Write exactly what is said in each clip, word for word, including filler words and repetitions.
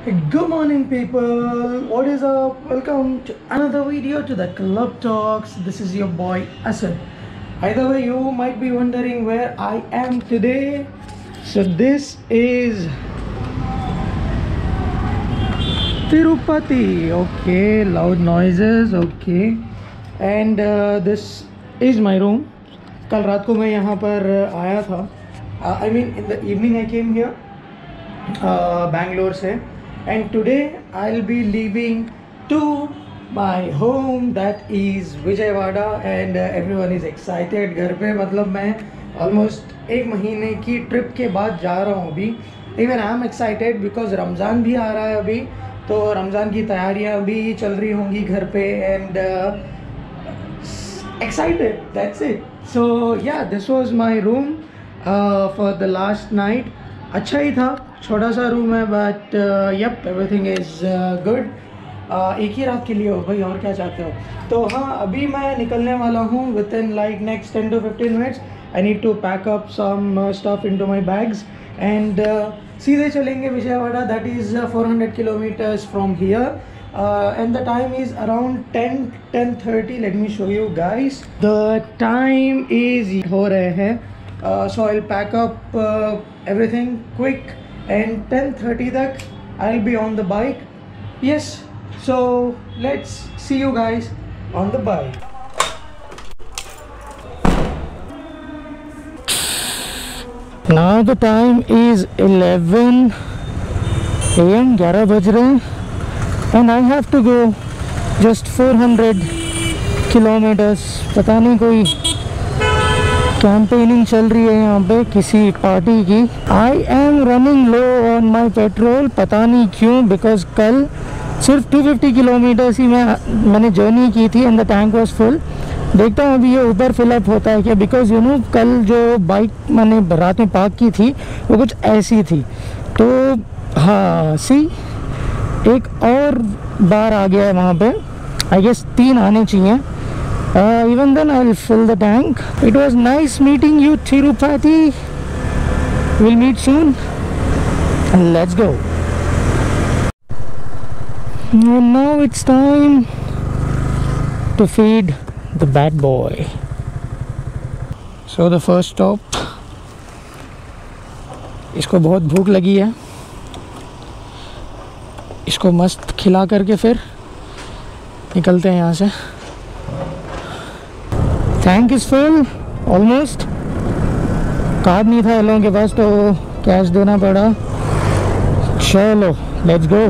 Good morning, people. What is up? Welcome to another video to the Club Talks. This is your boy Asad. Either way, you might be wondering where I am today. So this is Tirupati. Okay, loud noises. Okay, and uh, this is my room. कल रात को मैं यहाँ पर आया था. I mean, in the evening I came here, uh, Bangalore से. And today I'll be leaving to my home, that is Vijayawada, and uh, everyone is excited. घर पे मतलब मैं almost एक महीने की ट्रिप के बाद जा रहा हूँ अभी. Even I am excited because Ramzan भी आ रहा है अभी, तो रमज़ान की तैयारियाँ भी चल रही होंगी घर पे, and uh, excited. That's it. So yeah, this was my room uh, for the last night. अच्छा ही था, छोटा सा रूम है, but yup everything is good. एक ही रात के लिए हो भाई, और क्या चाहते हो. तो हाँ, अभी मैं निकलने वाला हूँ within like next ten to fifteen minutes. I need to pack up some stuff into my bags and सीधे चलेंगे Vijayawada. That is four hundred kilometres from here. And the time is around ten ten thirty. Let me show you guys. The time is हो रहे हैं. Uh, so I'll pack up uh, everything quick, and ten thirty tak I'll be on the bike. Yes, so let's see you guys on the bike. Now the time is eleven a m ग्यारह बज रहे हैं, and I have to go just four hundred kilometers. पता नहीं कोई campaigning चल रही है यहाँ पे किसी पार्टी की. I am running low on my petrol, पता नहीं क्यों, बिकॉज कल सिर्फ टू फिफ्टी किलोमीटर्स ही मैं मैंने जर्नी की थी and the tank was full. देखता हूँ अभी ये ऊपर फिलअप होता है क्या, बिकॉज यू नो कल जो बाइक मैंने रात में पार्क की थी वो कुछ ऐसी थी. तो हाँ, सी एक और बार आ गया है वहाँ पे. आई गेस तीन आने चाहिए. Uh, even then I'll fill the tank. It was nice meeting you, Tirupati. We'll meet soon. And let's go. And now it's time to feed the bad boy. So the first stop. इसको बहुत भूख लगी है. इसको मस्त खिला करके फिर निकलते हैं यहाँ से. Tank is full almost. Card नहीं था इन लोगों के पास, तो कैश देना पड़ा. चलो let's go.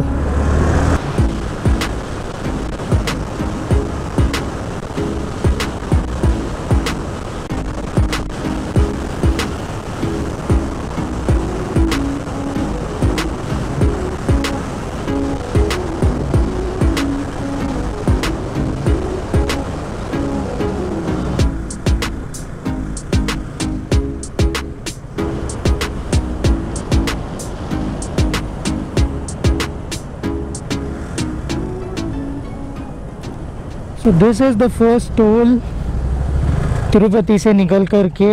So this is the first toll Tirupati से निकल कर के.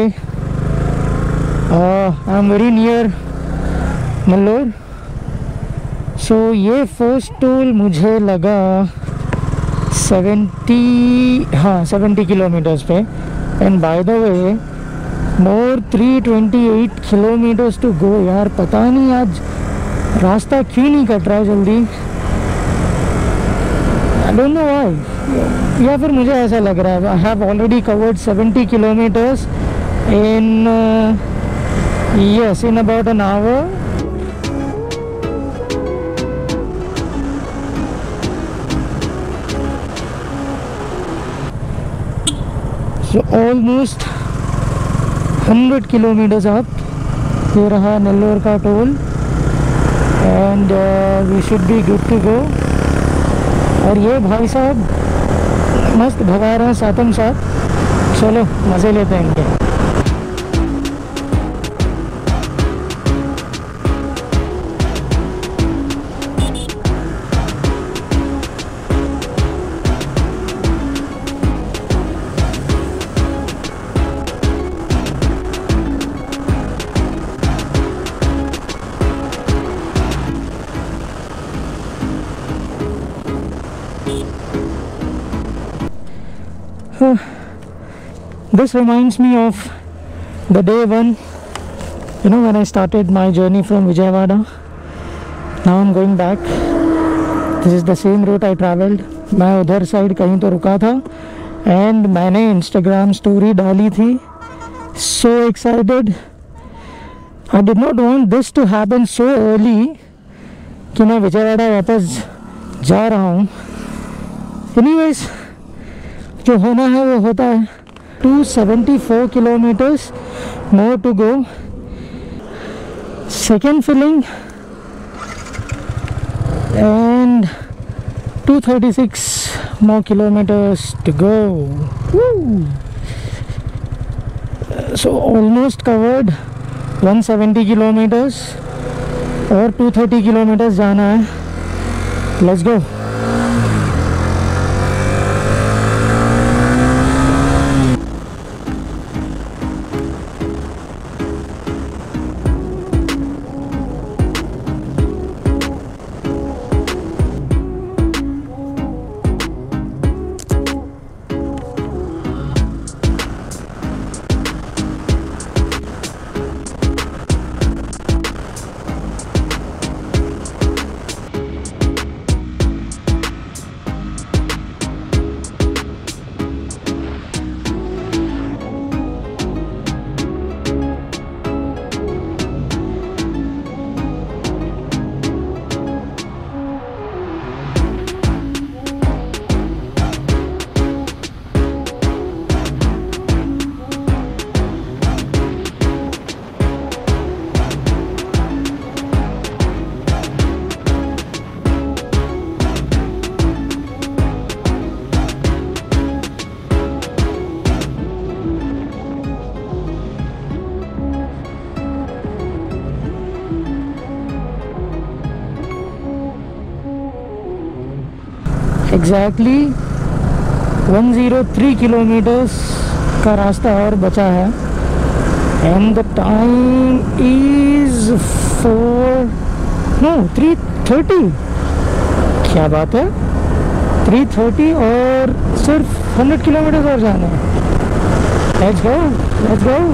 I am very near Nellore. So ये फर्स्ट टोल मुझे लगा सेवेंटी, हाँ सेवेंटी किलोमीटर्स पे. And by the way more three twenty eight kilometres to go. यार पता नहीं आज रास्ता क्यों नहीं कट रहा है जल्दी. आई डोंट नो व्हाई, या फिर मुझे ऐसा लग रहा है. I have already covered seventy kilometres in yes in about an hour. So almost hundred kilometres up. ये रहा नेल्लोर का toll and we should be good to go. और ये भाई साहब मस्त भगा रहे हैं साथम साथ. चलो मज़े लेते हैं इनके. Uh, this reminds me of the day one, you know, when I started my journey from Vijayawada. Now I'm going back. This is the same route I traveled. मैं उधर साइड कहीं तो रुका था and मैंने Instagram story डाली थी. So excited. I did not want this to happen so early कि मैं विजयवाड़ा वापस जा रहा हूँ. Anyways, जो होना है वो होता है. two seventy-four kilometers more to go. Second filling and two thirty-six more kilometers to go. Woo! So almost covered one seventy kilometers और two thirty kilometers जाना है. Let's go. Exactly one oh three kilometers का रास्ता और बचा है and the time is four no three thirty. क्या बात है, three thirty और सिर्फ one hundred kilometers और जाना है. Let's go, let's go.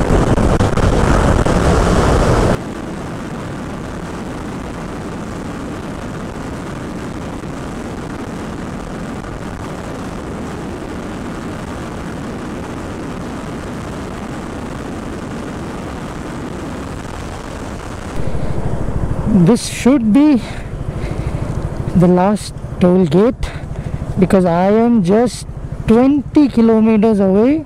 This should be the last toll gate because I am just twenty kilometers away.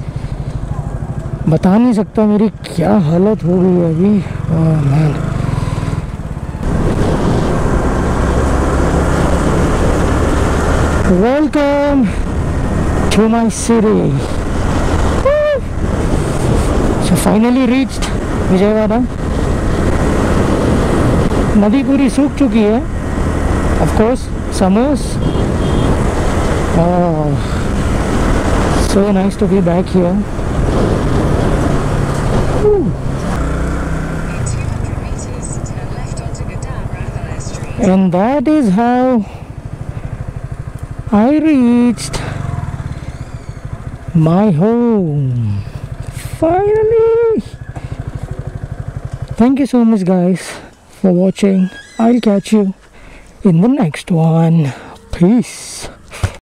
बता नहीं सकता मेरी क्या हालत हो गई है अभी. Oh man. Welcome to my city. So finally reached Vijayawada. नदी पूरी सूख चुकी है. Of course, summers. Oh, so nice to be back here. Woo. And that is how I reached my home. Finally. Thank you so much, guys, for watching. I'll catch you in the next one. Peace.